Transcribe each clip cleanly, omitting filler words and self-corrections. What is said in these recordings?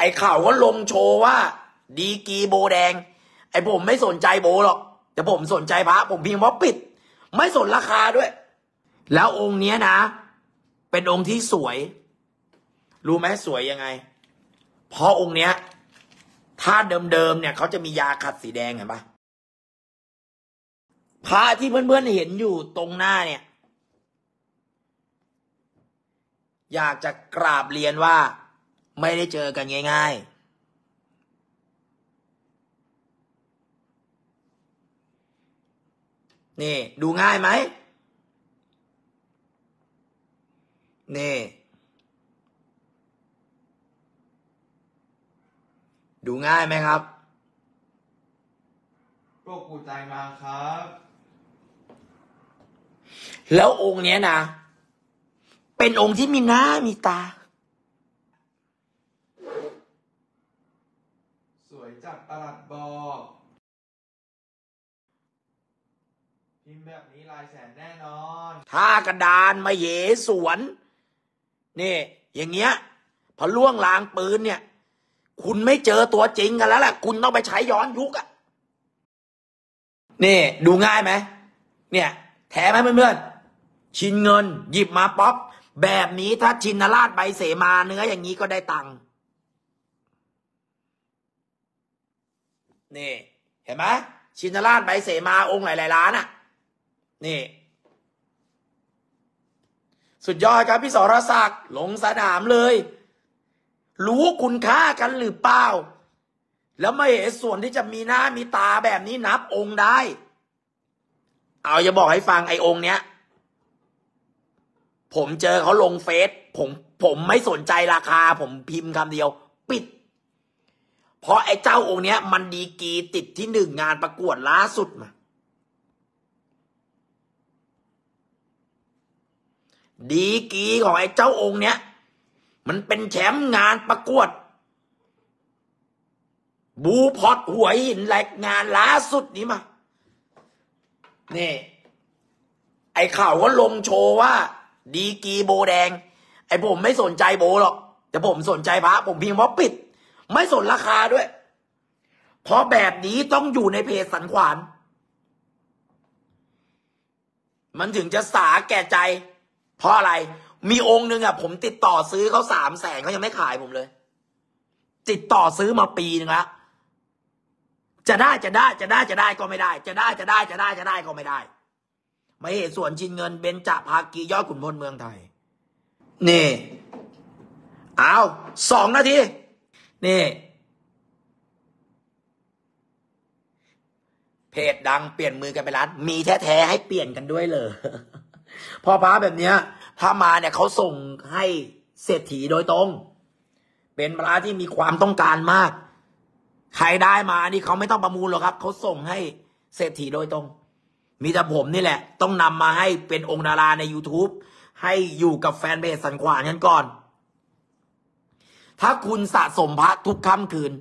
ข่าวก็ลงโชว์ว่าดีกีโบแดงไอ้ผมไม่สนใจโบหรอกแต่ผมสนใจพระผมพิมพ์ว่าปิดไม่สนราคาด้วยแล้วองค์เนี้ยนะเป็นองค์ที่สวยรู้ไหมสวยยังไงเพราะองค์เนี้ยถ้าเดิมเนี่ยเขาจะมียาขัดสีแดงเห็นปะพระที่เพื่อนๆเห็นอยู่ตรงหน้าเนี่ยอยากจะกราบเรียนว่าไม่ได้เจอกันง่ายๆนี่ดูง่ายไหมนี่ดูง่ายไหมครับพวกกูใจมาครับแล้วองค์เนี้ยนะเป็นองค์ที่มีหน้ามีตาสวยจัดประหลัดบอกพิมพ์แบบนี้ลายแสนแน่นอนท่ากระดานมาเหสวนนี่อย่างเงี้ยพอล่วงลางปืนเนี่ยคุณไม่เจอตัวจริงกันแล้วแหละคุณต้องไปใช้ย้อนยุคอะนี่ดูง่ายไหมเนี่ยแถมไหมเพื่อนๆชินเงินหยิบมาป๊อปแบบนี้ถ้าชินราชใบเสมาเนื้ออย่างนี้ก็ได้ตังค์นี่เห็นไหมชินราชใบเสมาองค์หลายๆล้านอ่ะนี่สุดยอดครับพี่สรศักดิ์ลงสนามเลยรู้คุณค่ากันหรือเปล่าแล้วไม่เห็นส่วนที่จะมีหน้ามีตาแบบนี้นับองค์ได้เอาจะบอกให้ฟังไอ้องค์เนี้ยผมเจอเขาลงเฟซผมไม่สนใจราคาผมพิมพ์คำเดียวปิดเพราะไอ้เจ้าองค์เนี้ยมันดีกรีติดที่หนึ่งงานประกวดล่าสุดมาดีกรีของไอ้เจ้าองค์เนี้ยมันเป็นแชมป์งานประกวดบูพอตหัวหินแหลกงานล่าสุดนี้มานี่ไอ้ข่าวก็ลงโชว์ว่าดีกีโบแดงไอ้ผมไม่สนใจโบหรอกแต่ผมสนใจพระผมพิมพ์ว่าปิดไม่สนราคาด้วยเพราะแบบนี้ต้องอยู่ในเพจสันขวานมันถึงจะสาแก่ใจเพราะอะไรมีองค์หนึ่งอ่ะผมติดต่อซื้อเขา300,000เขายังไม่ขายผมเลยติดต่อซื้อมาปีนึงแล้วจะได้ก็ไม่ได้จะได้ก็ไม่ได้ไม่เหตุส่วนชินเงินเบญจภาคียอดขุนพลเมืองไทยนี่เอา2 นาทีนี่เพจดังเปลี่ยนมือกันไปล้านมีแท้ๆให้เปลี่ยนกันด้วยเลยพอพระแบบเนี้ยถ้ามาเนี่ยเขาส่งให้เศรษฐีโดยตรงเป็นพระที่มีความต้องการมากใครได้มานี่เขาไม่ต้องประมูลหรอกครับเขาส่งให้เศรษฐีโดยตรงมีแต่ผมนี่แหละต้องนำมาให้เป็นองค์ดาราใน YouTube ให้อยู่กับแฟนเพจสันขวานกันก่อนถ้าคุณสะสมพระทุกค่ำคืน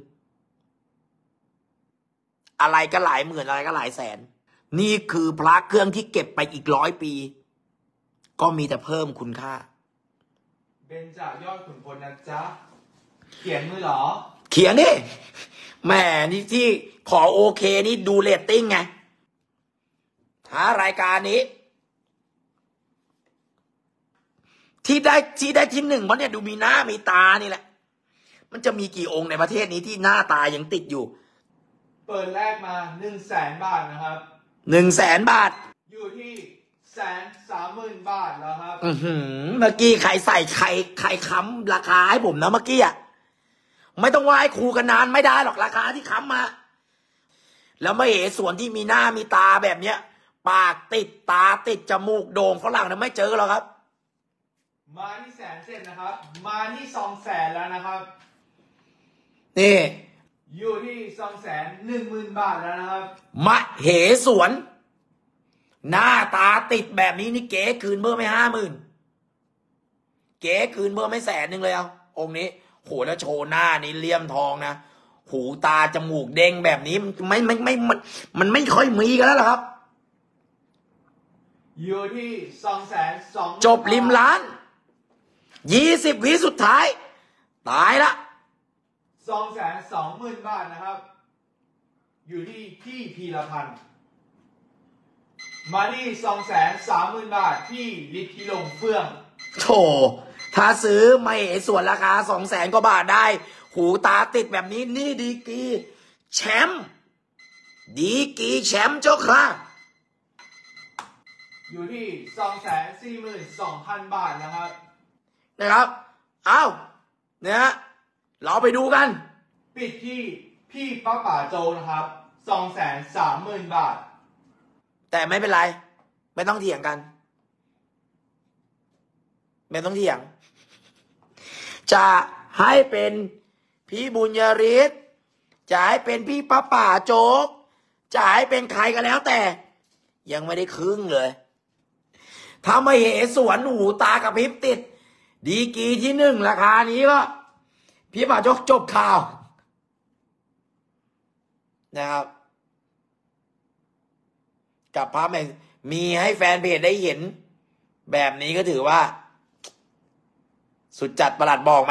อะไรก็หลายหมื่นอะไรก็หลายแสนนี่คือพระเครื่องที่เก็บไปอีก100 ปีก็มีแต่เพิ่มคุณค่าเบญจยอดขุนพลนะจ๊ะเขียนมือเหรอเขียนนี่แหมนี่ที่ขอโอเคนี่ดูเรตติ้งไงหารายการนี้ที่ได้ที่1เพราะเนี่ยดูมีหน้ามีตานี่แหละมันจะมีกี่องค์ในประเทศนี้ที่หน้าตายังติดอยู่เปิดแรกมา100,000 บาทนะครับ 100,000 บาทอยู่ที่130,000 บาทแล้วครับเมื่อกี้ใครใส่ใครค้ำราคาให้ผมนะเมื่อกี้อ่ะไม่ต้องไหว้ครูกันนานไม่ได้หรอกราคาที่ค้ำมาแล้วไม่เห็นส่วนที่มีหน้ามีตาแบบเนี้ยปากติดตาติดจมูกโด่งฝรั่งเนี่ยไม่เจอหรอกครับมาที่100,000นะครับมาที่200,000แล้วนะครับนี่อยู่ที่210,000 บาทแล้วนะครับมะเหสวนหน้าตาติดแบบนี้นี่เก๋คืนเบอร์ไม่50,000เก๋คืนเบอร์ไม่100,000เลยเอาองค์นี้โหแล้วโชว์หน้านี่เลี่ยมทองนะหูตาจมูกเด้งแบบนี้มันไม่ค่อยมีกันแล้วหรอครับอยู่ที่220,000 จบริมล้าน20 วิสุดท้ายตายละ 220,000 บาทนะครับ อยู่ที่พี่พีรพันธ์มาที่230,000 บาทที่ฤทธิลงเฟื่องโถถ้าซื้อไม่ส่วนราคา200,000 กว่าบาทได้ หูตาติดแบบนี้นี่ดีกรีแชมป์ดีกรีแชมป์เจ้าค่ะอยู่ที่ 242,000 บาทนะครับนะครับเอาเนี่ยเราไปดูกันปิดที่พี่ป้าป่าโจนะครับ 230,000 บาทแต่ไม่เป็นไร ไม่ต้องเถียงกัน ไม่ต้องเถียง จะให้เป็นพี่บุญยฤทธิ์จะให้เป็นพี่ป้าป่าโจ๊กจะให้เป็นใครก็แล้วแต่ ยังไม่ได้ครึ่งเลยถ้าไม่เหสวนหูตากระพริบติด ดีกรีที่1ราคานี้ก็พี่ป่าโจ๊กจบข่าวนะครับ กับภาพมีให้แฟนเพจได้เห็น แบบนี้ก็ถือว่า สุดจัดประหลัดบอกไหม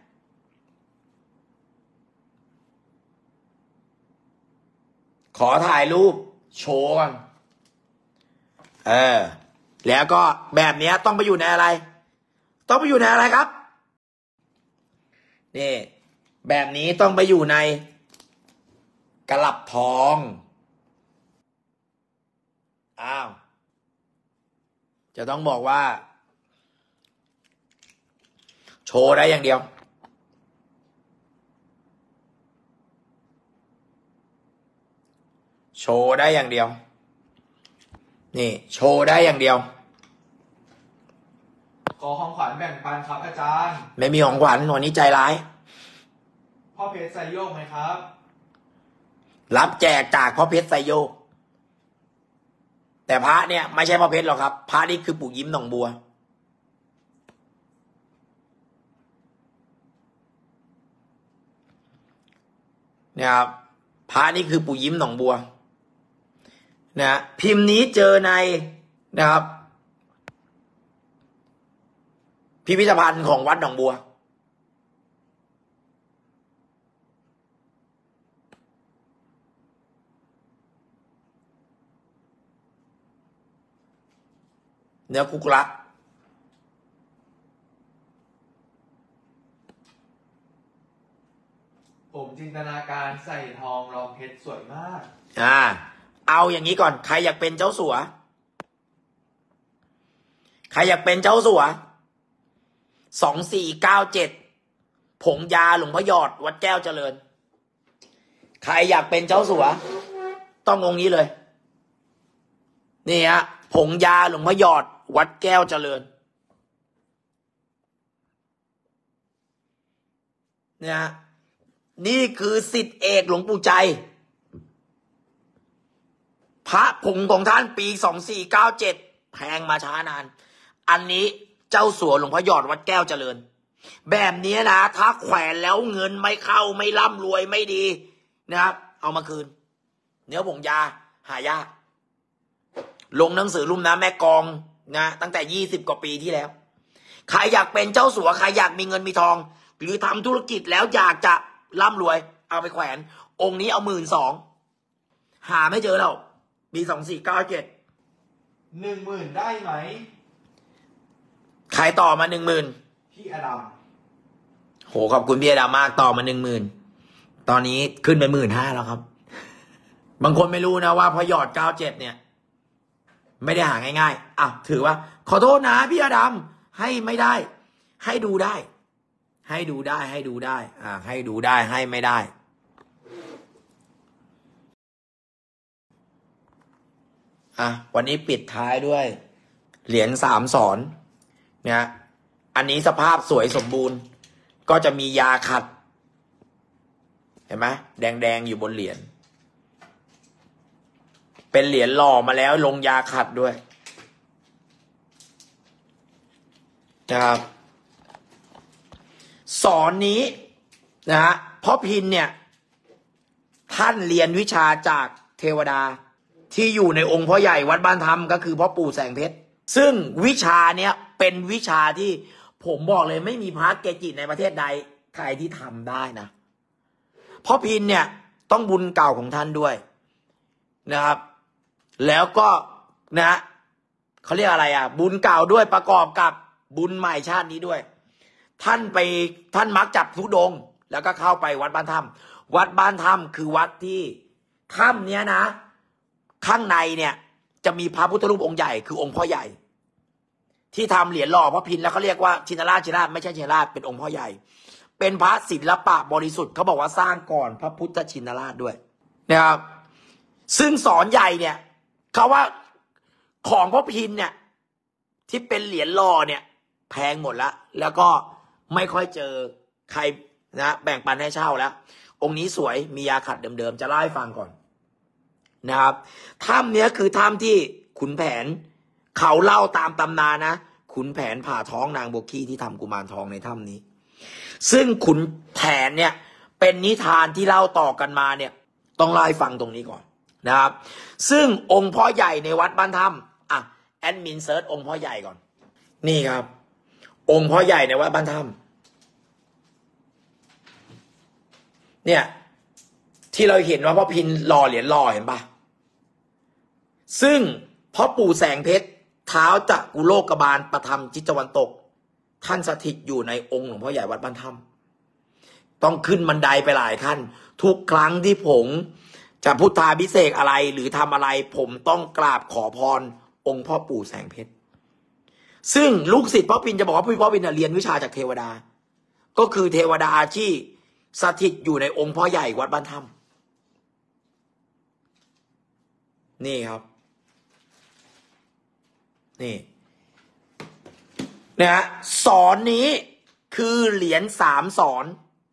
ขอถ่ายรูปโชว์ก่อนแล้วก็แบบนี้ต้องไปอยู่ในอะไร ต้องไปอยู่ในอะไรครับนี่แบบนี้ต้องไปอยู่ในกลับทองอ้าวจะต้องบอกว่าโชว์ได้อย่างเดียวโชว์ได้อย่างเดียวนี่โชว์ได้อย่างเดียวขอของขวัญแบ่งปันครับอาจารย์ไม่มีของขวัญวันนี้ใจร้ายพ่อเพชรไซโยกไหมครับรับแจกจากพ่อเพชรไซโยกแต่พระเนี่ยไม่ใช่พ่อเพชรหรอกครับพระนี่คือปู่ยิ้มหนองบัวเนี่ยครับพระนี่คือปู่ยิ้มหนองบัวนะพิมพ์นี้เจอในนะครับพิพิธภัณฑ์ของวัดหนองบัวเนื้อคุกละผมจินตนาการใส่ทองรองเพชรสวยมากเอาอย่างนี้ก่อนใครอยากเป็นเจ้าสัวใครอยากเป็นเจ้าสัว2497ผงยาหลวงพ่อหยอดวัดแก้วเจริญใครอยากเป็นเจ้าสัวต้ององค์นี้เลยนี่ฮะผงยาหลวงพ่อหยอดวัดแก้วเจริญเนี่ยนี่คือศิษย์เอกหลวงปู่ใจพระผงของท่านปี2497แพงมาช้านานอันนี้เจ้าสัวหลวงพ่อหยอดวัดแก้วเจริญแบบนี้นะถ้าแขวนแล้วเงินไม่เข้าไม่ร่ำรวยไม่ดีนะครับเอามาคืนเนื้อผงยาหายากลงหนังสือรุ่มน้ำแม่กองนะตั้งแต่20 กว่าปีที่แล้วใครอยากเป็นเจ้าสัวใครอยากมีเงินมีทองหรือทำธุรกิจแล้วอยากจะร่ำรวยเอาไปแขวนองค์นี้เอา12,000หาไม่เจอแล้วปี2497 10,000 ได้ไหมใครต่อมา 10,000 พี่อดัมโหขอบคุณพี่อดัมมากต่อมา 10,000ตอนนี้ขึ้นไป15,000แล้วครับบางคนไม่รู้นะว่าพอหยอด97เนี่ยไม่ได้หาง่ายๆถือว่าขอโทษนะพี่อดัมให้ไม่ได้ให้ดูได้ให้ดูได้ให้ดูได้ให้ดูได้ให้ไม่ได้วันนี้ปิดท้ายด้วยเหรียญ3 สอนเนี่ยอันนี้สภาพสวยสมบูรณ์ก็จะมียาขัดเห็นไหมแดงๆอยู่บนเหรียญเป็นเหรียญหล่อมาแล้วลงยาขัดด้วยนะครับสอนนี้นะฮะพ่อพินเนี่ยท่านเรียนวิชาจากเทวดาที่อยู่ในองค์พ่อใหญ่วัดบ้านธรรมก็คือพ่อปู่แสงเพชรซึ่งวิชาเนี้ยเป็นวิชาที่ผมบอกเลยไม่มีพระเกจิในประเทศใดใครที่ทำได้นะพ่อพินเนี่ยต้องบุญเก่าของท่านด้วยนะครับ แล้วก็นะเขาเรียกอะไรอ่ะบุญเก่าด้วยประกอบกับบุญใหม่ชาตินี้ด้วยท่านมักจับธุดงค์แล้วก็เข้าไปวัดบ้านถ้ำวัดบ้านถ้ำคือวัดที่ถ้ำเนี้ยนะข้างในเนี่ยจะมีพระพุทธรูปองค์ใหญ่คือองค์พ่อใหญ่ที่ทำเหรียญหล่อพ่อพินแล้วเขาเรียกว่าชินราชไม่ใช่ชินราชเป็นองค์พ่อใหญ่เป็นพระศิลปะบริสุทธิ์เขาบอกว่าสร้างก่อนพระพุทธชินราชด้วยนะครับซึ่งสอนใหญ่เนี่ยเขาว่าของพ่อพินเนี่ยที่เป็นเหรียญหล่อเนี่ยแพงหมดแล้วก็ไม่ค่อยเจอใครนะแบ่งปันให้เช่าแล้วองค์นี้สวยมียาขัดเดิมๆจะเล่าให้ฟังก่อนนะครับถ้ำเนี้ยคือถ้ำที่ขุนแผนเขาเล่าตามตำนานนะขุนแผนผ่าท้องนางโบกี้ที่ทำกุมารทองในถ้ำนี้ซึ่งขุนแผนเนี่ยเป็นนิทานที่เล่าต่อกันมาเนี่ยต้องเล่าให้ฟังตรงนี้ก่อนนะครับซึ่งองค์พ่อใหญ่ในวัดบ้านถ้ำอ่ะแอดมินเซิร์ชองค์พ่อใหญ่ก่อนนี่ครับองค์พ่อใหญ่ในวัดบ้านถ้ำเนี่ยที่เราเห็นว่าพ่อพินหล่อเหรียญหล่อเห็นปะซึ่งพ่อปู่แสงเพชรเท้าจักกุโลกบาลประทับทิศตะวันตกท่านสถิตอยู่ในองค์หลวงพ่อใหญ่วัดบ้านถ้ำต้องขึ้นบันไดไปหลายขั้นทุกครั้งที่ผมจะพุทธาภิเษกอะไรหรือทำอะไรผมต้องกราบขอพรองค์พ่อปู่แสงเพชรซึ่งลูกศิษย์พ่อพินจะบอกว่าพ่อพินเรียนวิชาจากเทวดาก็คือเทวดาที่สถิตอยู่ในองค์พ่อใหญ่วัดบ้านถ้ำนี่ครับนี่นะฮะสอนนี้คือเหรียญ3 สอน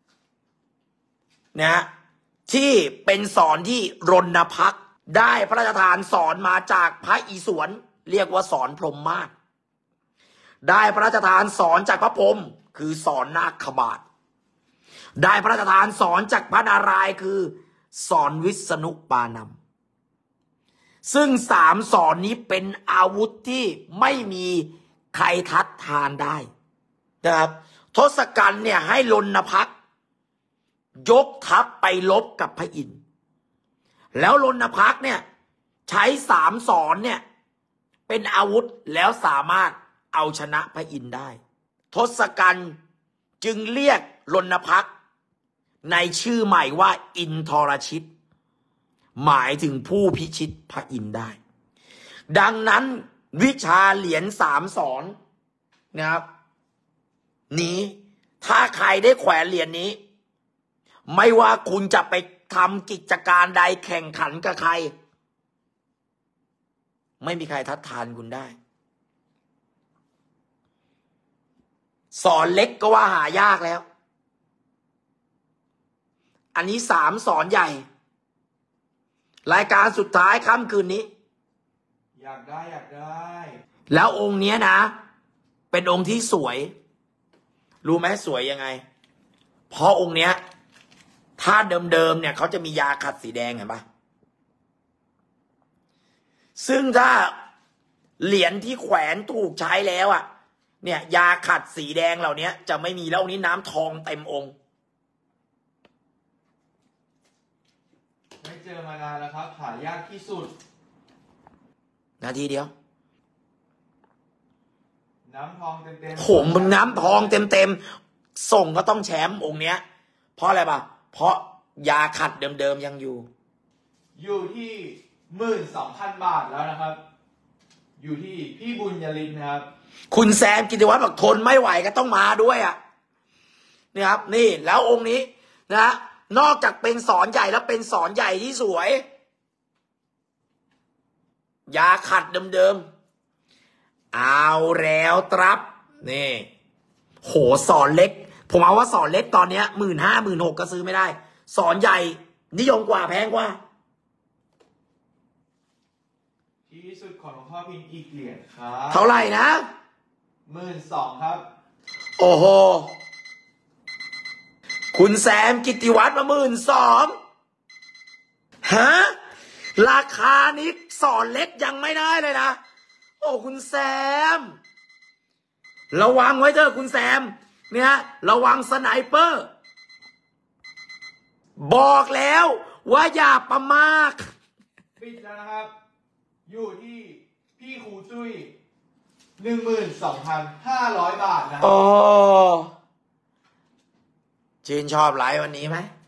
นะที่เป็นสอนที่รณพักษ์ได้พระราชทานสอนมาจากพระอิศวรเรียกว่าสอนพรหมมาศได้พระราชทานสอนจากพระพรหมคือสอนนาคบาทได้พระราชทานสอนจากพระนารายณ์คือสอนวิษณุปานามซึ่ง3 สอนนี้เป็นอาวุธที่ไม่มีใครทัดทานได้นะครับทศกัณฐ์เนี่ยให้รณพักษ์ยกทัพไปลบกับพระอินทร์แล้วรณพักษ์เนี่ยใช้3 สอนเนี่ยเป็นอาวุธแล้วสามารถเอาชนะพระอินทร์ได้ทศกัณฐ์จึงเรียกรณพักษ์ในชื่อใหม่ว่าอินทรชิตหมายถึงผู้พิชิตพระอินทร์ได้ดังนั้นวิชาเหรียญ3 สอนนะครับนี้ถ้าใครได้แขวนเหรียญนี้ไม่ว่าคุณจะไปทำกิจการใดแข่งขันกับใครไม่มีใครทัดทานคุณได้สอนเล็กก็ว่าหายากแล้วอันนี้3 สอนใหญ่รายการสุดท้ายค่ำคืนนี้อยากได้แล้วองค์เนี้ยนะเป็นองค์ที่สวยรู้ไหมสวยยังไงเพราะองค์เนี้ยถ้าเดิมเนี่ยเขาจะมียาขัดสีแดงเห็นปะซึ่งถ้าเหรียญที่แขวนถูกใช้แล้วอ่ะเนี่ยยาขัดสีแดงเหล่านี้จะไม่มีแล้วองค์นี้น้ำทองเต็มองค์ไม่เจอมานานแล้วครับหายากที่สุดนาทีเดียวน้ำทองเต็มโหมึงน้ำทองเต็มส่งก็ต้องแชมป์องค์เนี้ยเพราะอะไรปะเพราะยาขัดเดิมยังอยู่ที่ 12,000 บาทแล้วนะครับอยู่ที่พี่บุญยรินทร์นะครับคุณแซมกิติวัฒน์บอกทนไม่ไหวก็ต้องมาด้วยอ่ะนี่ครับนี่แล้วองค์นี้นะนอกจากเป็นสอนใหญ่แล้วเป็นสอนใหญ่ที่สวยยาขัดเดิมเอาแล้วครับนี่โหสอนเล็กผมเอาว่าสอนเล็กตอนเนี้ย15,000 16,000ก็ซื้อไม่ได้สอนใหญ่นิยมกว่าแพงกว่าที่สุดของหลวงพ่อพินอีกเหรียญครับเท่าไหร่นะ 12,000ครับโอ้โหคุณแซมกิติวัฒน์มา12,000ฮะราคานี้สอนเล็กยังไม่ได้เลยนะโอ้คุณแซมระวังไว้เถอะคุณแซมเนี่ยระวังสไนเปอร์บอกแล้วว่าอย่าประมาทปิดแล้วนะครับ อยู่ที่พี่ครูจุ้ย 12,500 บาทนะครัโอ้บชื่นชอบไลฟ์วันนี้ไหม